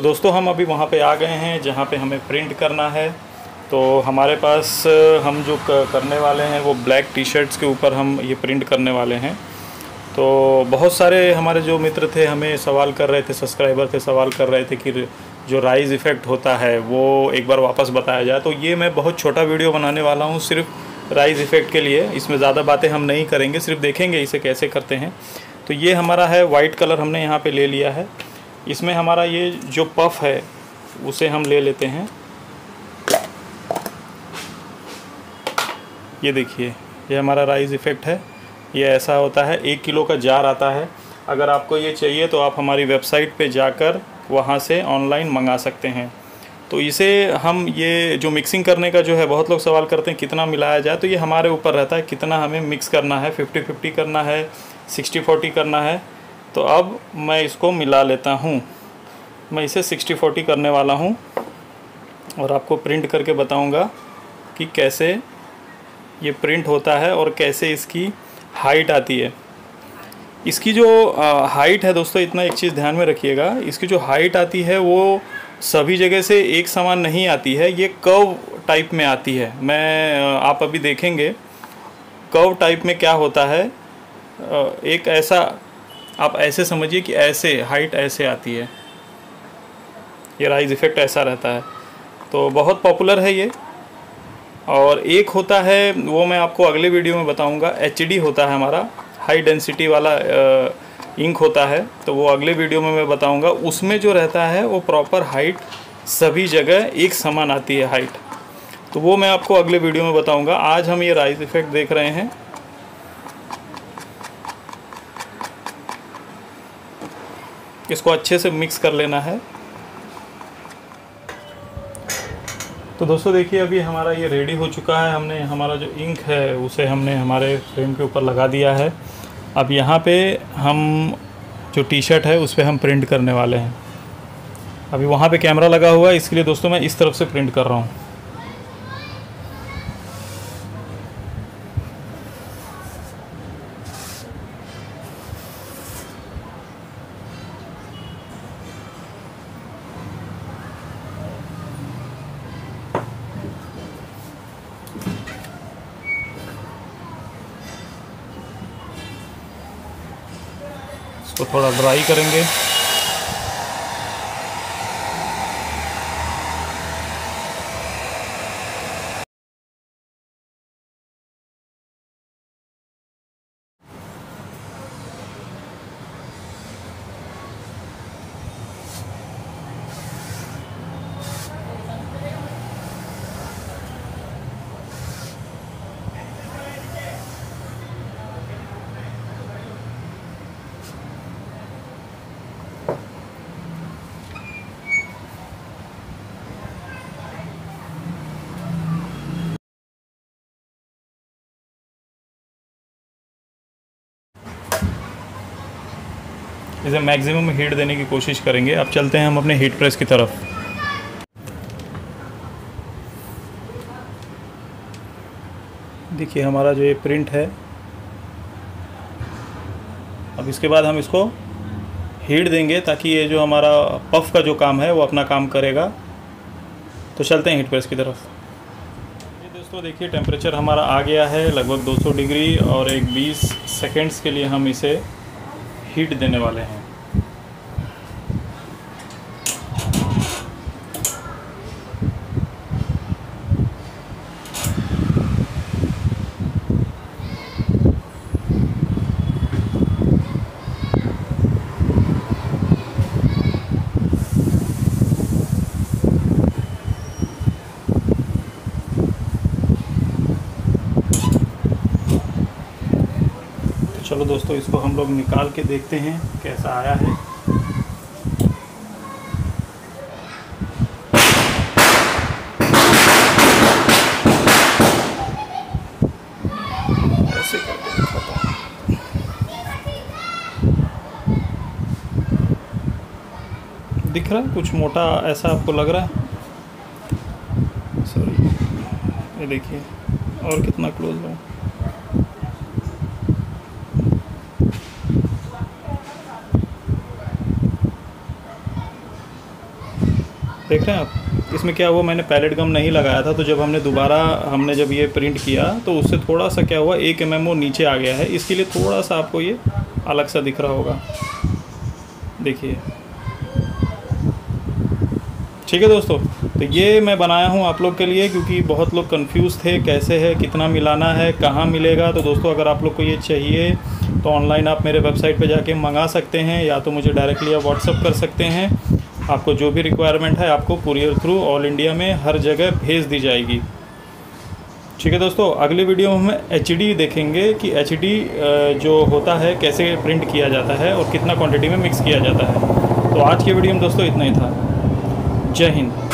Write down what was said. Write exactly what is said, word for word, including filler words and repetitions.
दोस्तों हम अभी वहाँ पे आ गए हैं जहाँ पे हमें प्रिंट करना है। तो हमारे पास हम जो करने वाले हैं वो ब्लैक टी शर्ट्स के ऊपर हम ये प्रिंट करने वाले हैं। तो बहुत सारे हमारे जो मित्र थे हमें सवाल कर रहे थे, सब्सक्राइबर थे सवाल कर रहे थे कि जो राइज़ इफ़ेक्ट होता है वो एक बार वापस बताया जाए। तो ये मैं बहुत छोटा वीडियो बनाने वाला हूँ सिर्फ राइज़ इफ़ेक्ट के लिए। इसमें ज़्यादा बातें हम नहीं करेंगे, सिर्फ देखेंगे इसे कैसे करते हैं। तो ये हमारा है वाइट कलर, हमने यहाँ पे ले लिया है। इसमें हमारा ये जो पफ है उसे हम ले लेते हैं। ये देखिए, ये हमारा राइज़ इफ़ेक्ट है। ये ऐसा होता है, एक किलो का जार आता है। अगर आपको ये चाहिए तो आप हमारी वेबसाइट पे जाकर वहाँ से ऑनलाइन मंगा सकते हैं। तो इसे हम ये जो मिक्सिंग करने का जो है, बहुत लोग सवाल करते हैं कितना मिलाया जाए, तो ये हमारे ऊपर रहता है कितना हमें मिक्स करना है। फिफ्टी फिफ्टी करना है, सिक्सटी फोर्टी करना है। तो अब मैं इसको मिला लेता हूँ। मैं इसे सिक्सटी फोर्टी करने वाला हूँ और आपको प्रिंट करके बताऊँगा कि कैसे ये प्रिंट होता है और कैसे इसकी हाइट आती है। इसकी जो हाइट है दोस्तों, इतना एक चीज़ ध्यान में रखिएगा, इसकी जो हाइट आती है वो सभी जगह से एक समान नहीं आती है। ये कर्व टाइप में आती है। मैं आप अभी देखेंगे कर्व टाइप में क्या होता है। एक ऐसा, आप ऐसे समझिए कि ऐसे हाइट ऐसे आती है। ये राइज़ इफ़ेक्ट ऐसा रहता है। तो बहुत पॉपुलर है ये। और एक होता है वो मैं आपको अगले वीडियो में बताऊंगा, एच डी होता है हमारा, हाई डेंसिटी वाला इंक होता है। तो वो अगले वीडियो में मैं बताऊंगा। उसमें जो रहता है वो प्रॉपर हाइट सभी जगह एक समान आती है हाइट। तो वो मैं आपको अगले वीडियो में बताऊंगा। आज हम ये राइज़ इफ़ेक्ट देख रहे हैं। इसको अच्छे से मिक्स कर लेना है। तो दोस्तों देखिए, अभी हमारा ये रेडी हो चुका है। हमने हमारा जो इंक है उसे हमने हमारे फ्रेम के ऊपर लगा दिया है। अब यहाँ पे हम जो टी शर्ट है उस पर हम प्रिंट करने वाले हैं। अभी वहाँ पे कैमरा लगा हुआ है, इसलिए दोस्तों मैं इस तरफ से प्रिंट कर रहा हूँ। इसको थोड़ा ड्राई करेंगे। इसे मैक्सिमम हीट देने की कोशिश करेंगे। अब चलते हैं हम अपने हीट प्रेस की तरफ। देखिए हमारा जो ये प्रिंट है, अब इसके बाद हम इसको हीट देंगे ताकि ये जो हमारा पफ का जो काम है वो अपना काम करेगा। तो चलते हैं हीट प्रेस की तरफ। ये दोस्तों देखिए, टेम्परेचर हमारा आ गया है लगभग दो सौ डिग्री और एक बीस सेकेंड्स के लिए हम इसे हीट देने वाले हैं। चलो दोस्तों, इसको हम लोग निकाल के देखते हैं कैसा आया है। ऐसे करके दिखाता हूँ। दिख रहा है कुछ मोटा ऐसा आपको लग रहा है? सॉरी, ये देखिए और कितना क्लोज है। देख रहे हैं आप, इसमें क्या हुआ, मैंने पैलेट गम नहीं लगाया था, तो जब हमने दोबारा हमने जब ये प्रिंट किया तो उससे थोड़ा सा क्या हुआ, एक एम एम वो नीचे आ गया है, इसके लिए थोड़ा सा आपको ये अलग सा दिख रहा होगा, देखिए। ठीक है दोस्तों, तो ये मैं बनाया हूँ आप लोग के लिए, क्योंकि बहुत लोग कंफ्यूज थे कैसे है, कितना मिलाना है, कहाँ मिलेगा। तो दोस्तों अगर आप लोग को ये चाहिए तो ऑनलाइन आप मेरे वेबसाइट पे जाके मंगा सकते हैं, या तो मुझे डायरेक्टली आप व्हाट्सअप कर सकते हैं। आपको जो भी रिक्वायरमेंट है आपको कुरियर थ्रू ऑल इंडिया में हर जगह भेज दी जाएगी। ठीक है दोस्तों, अगली वीडियो में हम एच डी देखेंगे कि एच डी जो होता है कैसे प्रिंट किया जाता है और कितना क्वांटिटी में मिक्स किया जाता है। तो आज की वीडियो में दोस्तों इतना ही था। जय हिंद।